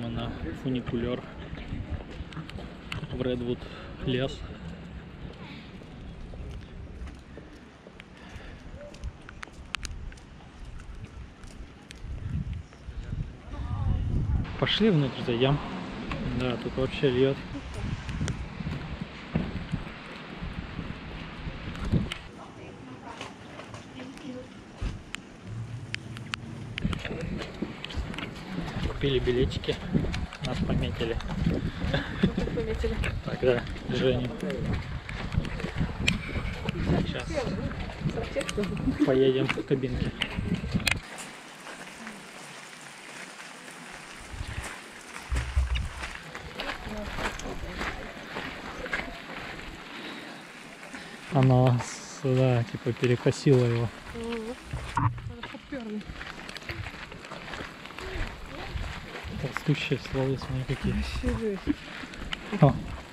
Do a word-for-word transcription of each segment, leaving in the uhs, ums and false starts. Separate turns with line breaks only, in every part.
мы на фуникулер в Редвуд лес. Пошли внутрь, зайдем. Да, тут вообще льет. Купили билетики, нас пометили.
Пометили.
Тогда Женю. Сейчас поедем в кабинке. Она, да, типа перекосила его. Растущие стволы, смотри какие. О.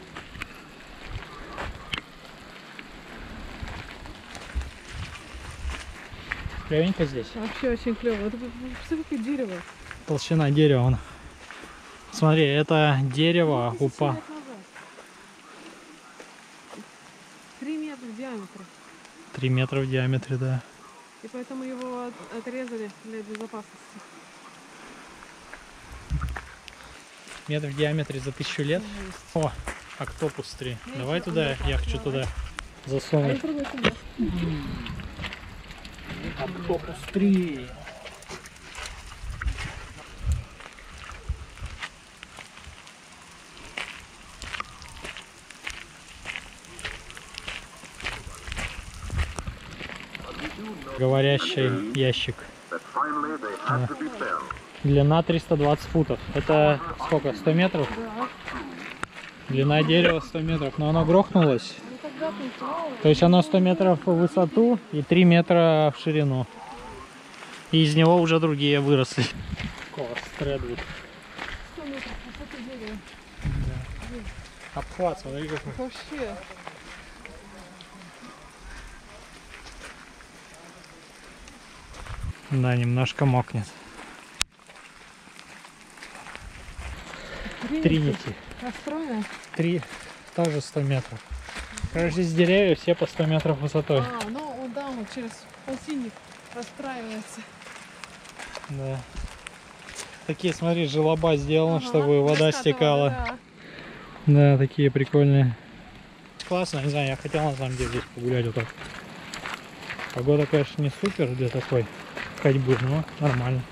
Клевенько здесь.
Вообще очень клево. Это что какое дерево?
Толщина дерева. Вон. Смотри, это дерево упа.
Три метра в диаметре.
Три метра в диаметре, да.
И поэтому его от, отрезали для безопасности.
Метр в диаметре за тысячу лет.
Жесть.
О, октопус три.
Меньше
Давай туда,
октопус,
я хочу
давай.
туда засунуть.
А я сюда.
Октопус три. Говорящий ящик. Да. Длина триста двадцать футов. Это сколько? сто метров?
Да.
Длина дерева сто метров. Но оно грохнулось.
Ну тогда ты.
То есть оно сто метров в высоту и три метра в ширину. И из него уже другие выросли. Редвуд.
сто метров высоты дерева.
Да. Обхват, смотри какой.
Вообще.
Да, немножко мокнет. Тринити.
Расстроена?
Три, тоже сто метров. Короче, здесь деревья все по сто метров высотой.
А, ну да, он через полтинник расстраивается.
Да. Такие, смотри, желоба сделаны,
Ага,
чтобы вода стекала.
Да.
Да, такие прикольные. Классно, не знаю, я хотел на самом деле здесь погулять вот так. Погода, конечно, не супер для такой ходьбы, но нормально.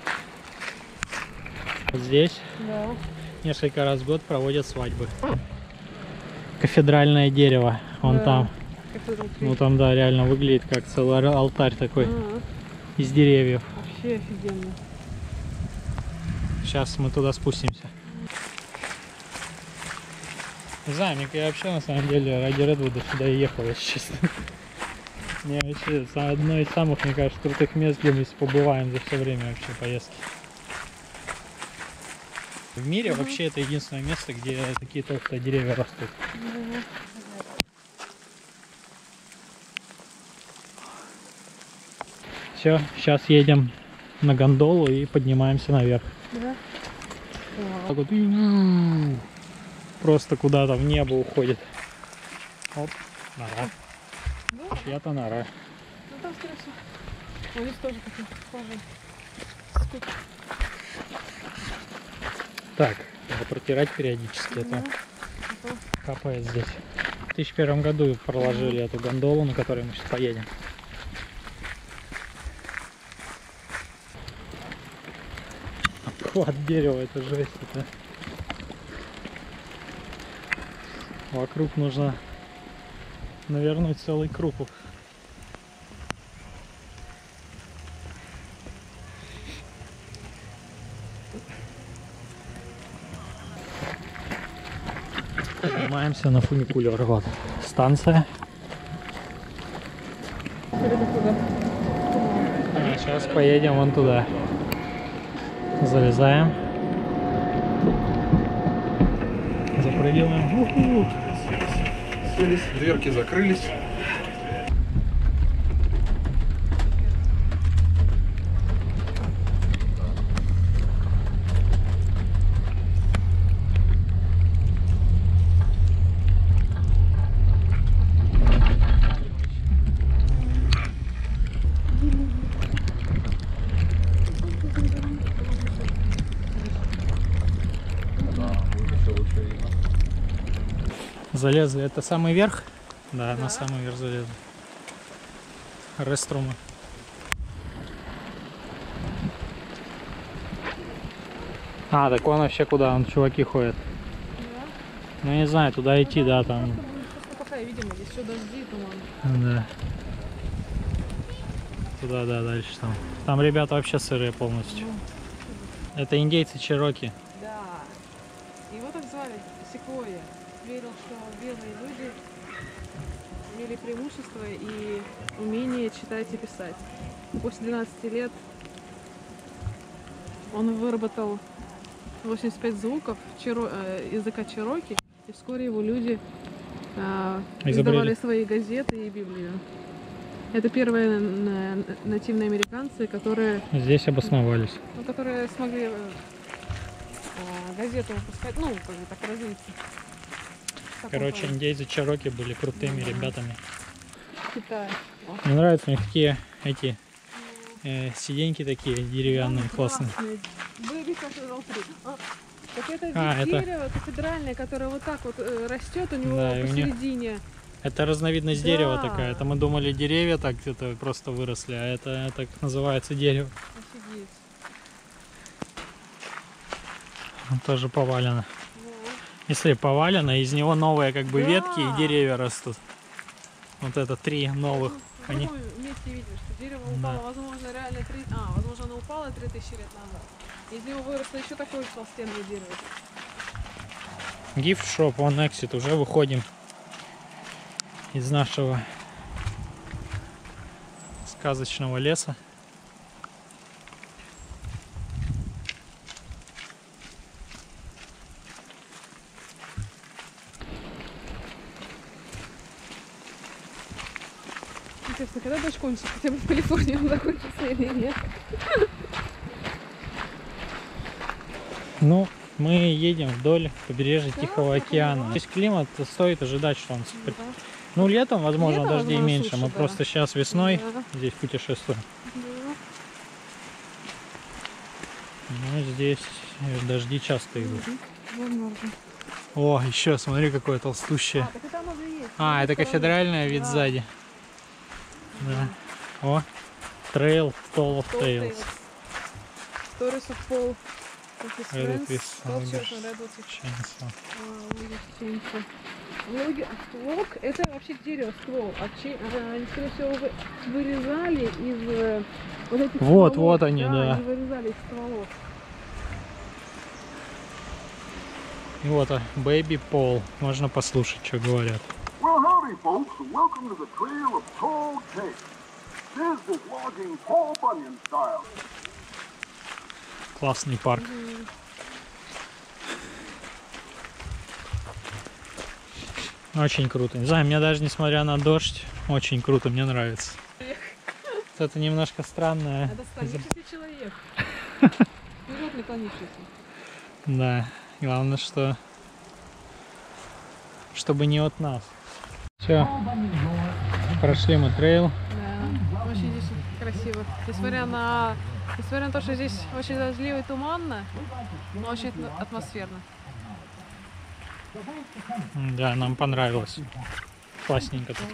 Здесь
Да.
несколько раз в год проводят свадьбы. Кафедральное дерево, вон
Да.
там. Ну там, да, реально выглядит как целый алтарь такой
Ага.
из деревьев.
Вообще офигенно.
Сейчас мы туда спустимся. Не знаю, мне я вообще на самом деле ради Редвуда сюда и ехал, если честно. Мне вообще одно из самых, мне кажется, крутых мест, где мы побываем за все время вообще поездки. В мире угу. Вообще это единственное место, где такие толстые деревья растут.
Угу.
Все, сейчас едем на гондолу и поднимаемся наверх.
Да.
Так вот, просто куда-то в небо уходит. Оп, нора.
Да?
Чья-то нора.
Ну там, скорее всего. А здесь тоже какие-то похожие.
Так, надо протирать периодически,
Угу.
это капает здесь. В две тысячи первом году проложили эту гондолу, на которой мы сейчас поедем. Обхват дерева, это жесть. Это... Вокруг нужно навернуть целый круг. Поднимаемся на фуникулер. Вот станция. А сейчас поедем вон туда. Залезаем. Запрыгиваем. У-ху.
Дверки закрылись. еще видно.
Залезли. Это самый верх? Да,
Да.
на самый верх залезли. Реструмы. А, так вон вообще куда? Вон чуваки ходят.
Да.
Ну не знаю, туда идти, да,
Просто
там.
будем сейчас пока, видимо, здесь все дожди и туман.
Да. Туда, да, дальше там. Там ребята вообще сырые полностью. Это индейцы Чероки.
Да. Его так звали Секвойя. Верил, что белые люди имели преимущество и умение читать и писать. После двенадцати лет он выработал восемьдесят пять звуков черо- э, языка чероки, и вскоре его люди э,
Изобрели.
издавали свои газеты и Библию. Это первые н- н- нативные американцы, которые,
Здесь обосновались.
ну, которые смогли э, э, газеты выпускать, ну, как бы так развиться. В таком
Короче,
плане.
индейцы Чероки были крутыми ребятами.
Китай.
Мне нравятся у них такие эти э, сиденьки такие деревянные, классные.
Baby Cathedral Tree. А, так это
А,
ведь
это-
дерево кафедральное, которое вот так вот э, растет у него
Да, и у них-
посередине.
Это разновидность
Да.
дерева такая. Это мы думали деревья так где-то просто выросли, а это так называется дерево.
Офигеть.
Он тоже повалено.
Вот.
Если повалено, из него новые как бы
Да.
ветки и деревья растут. Вот это три новых.
В
Они...
другом месте видишь, что дерево
Да.
упало, возможно, реально три... А, возможно, оно упало три тысячи лет назад. Из него выросло еще такое толстенное дерево.
Gift Shop, on exit. Уже выходим из нашего сказочного леса.
Интересно, когда дождь кончится? Хотя бы в Калифорнии он закончится или нет?
Ну, мы едем вдоль побережья
Да,
Тихого
так и
океана.
было.
Здесь климат, стоит ожидать, что он...
Да.
Ну, летом, возможно,
Летом,
дождей
возможно,
меньше.
суше,
Мы
да.
просто сейчас весной
Да.
здесь путешествуем.
Да.
Ну, здесь э, дожди часто идут.
Мгм. Возможно.
О, еще смотри, какое толстущее.
А, так это оно же и есть.
А,
С
это
другой
кафедральная вид
Да.
сзади. Да. О, Trail Tall of
стороны.
Tales.
Stories of Paul. With his
Redwood
friends,
with
sculptures
Logos.
and Redwood with
Chainsaw.
а, Logos chainsaw. Логи- Лог — это вообще дерево, ствол. А чей- а, они, скорее всего, вы- вырезали из э, вот этих
Вот,
стволов.
вот они, да.
Они вырезали из стволов.
И вот, а, Baby Paul. Можно послушать, что говорят.
Well, howdy, folks, and welcome to the Trail of Tall Tales. This is logging Paul Bunyan style.
Классный парк. Очень круто. Не знаю, мне даже несмотря на дождь, очень круто, мне нравится. Это немножко странное.
Это станический человек. Вперед наклонившийся.
Да. Главное, что чтобы не от нас. Все. Прошли мы трейл.
Да, очень здесь красиво. Несмотря на, несмотря на то, что здесь очень дождливо и туманно, но очень атмо- атмосферно.
Да, нам понравилось. Классненько тут.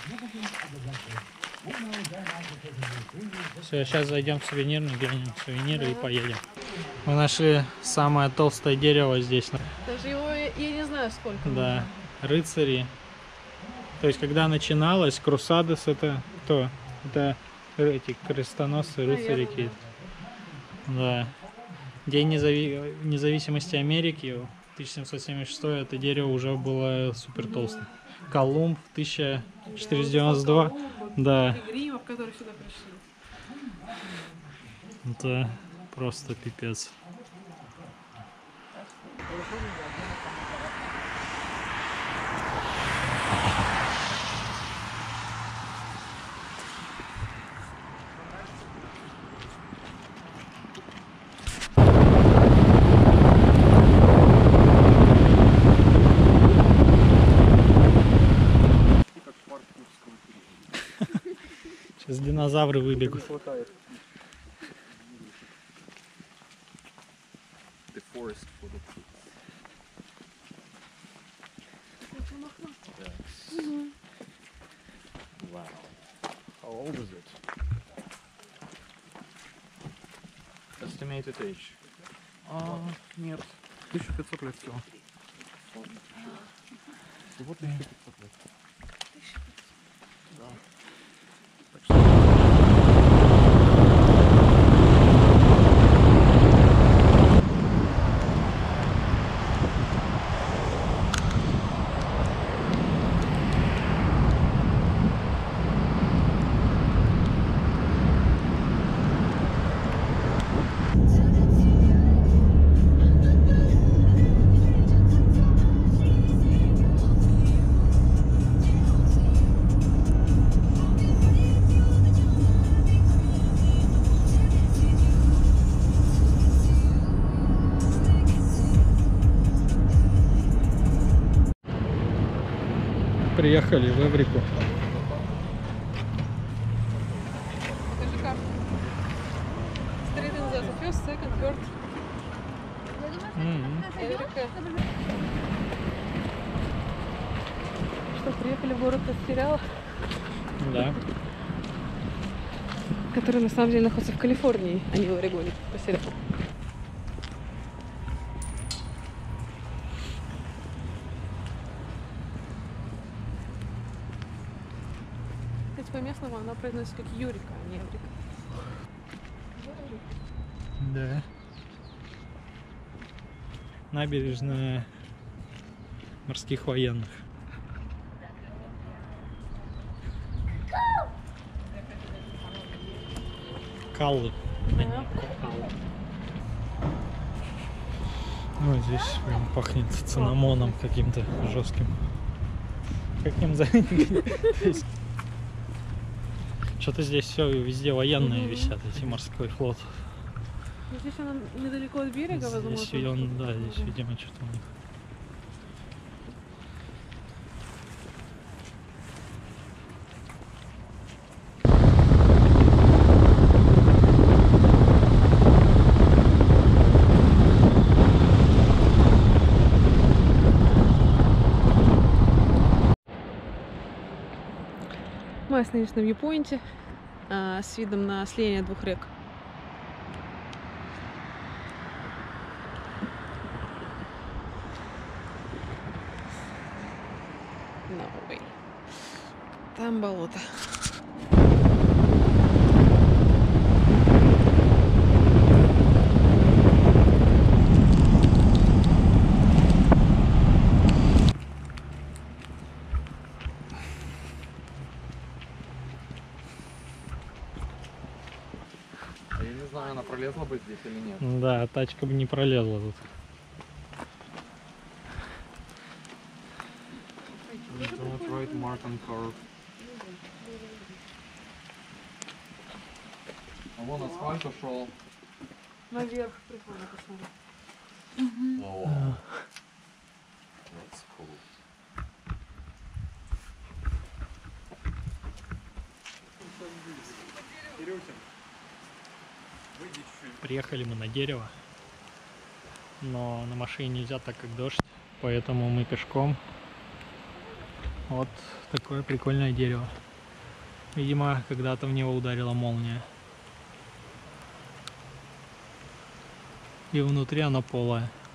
Все, сейчас зайдем в сувенирный, глянем сувениры и поедем. Мы нашли самое толстое дерево здесь.
Даже его я, я не знаю сколько.
Да, рыцари. То есть, когда начиналось, Крусадес, это кто? Это эти крестоносцы, рыцари
Наверное,
какие-то. Да. День незави- независимости Америки, тысяча семьсот семьдесят шестой, это дерево уже было супер толстым. Колумб, тысяча четыреста девяносто два. Да,
Пилигримов, которые сюда пришли.
это просто пипец. Сейчас динозавры выбегут.
хватает. The forest for the How old is it? Estimated age. А, нет. тысяча пятьсот лет всего. Всего тысяча пятьсот лет. Да. Так что...
Приехали в Эврику.
Покажи карту. Смотри, это называется first, second, third.
М-м.
Эврика. Что, приехали в город от сериала,
Да.
который на самом деле находится в Калифорнии, а не в Орегоне по сериалу. По-местному она произносится как Юрика, а не Эврика.
Да. Набережная морских военных. Каллы.
Да.
Ну, здесь прям пахнет цинамоном каким-то жестким. Каким за... Что-то здесь все везде военные
Мгм.
висят, эти морской флот.
Ну, здесь она недалеко от берега, возможно.
Здесь, он, да, здесь,
Мгм.
видимо, что-то у них.
Мы остановились на вьюпоинте а, с видом на слияние двух рек. No way. Там болото.
Я не знаю, она пролезла бы здесь или нет.
Да, тачка бы не пролезла тут.
Don't write mark on curve. А вон асфальт ушел.
Наверх прикольно посмотреть.
О, that's cool.
Приехали мы на дерево, но на машине нельзя, так как дождь, поэтому мы пешком. Вот такое прикольное дерево. Видимо, когда-то в него ударила молния. И внутри оно полое.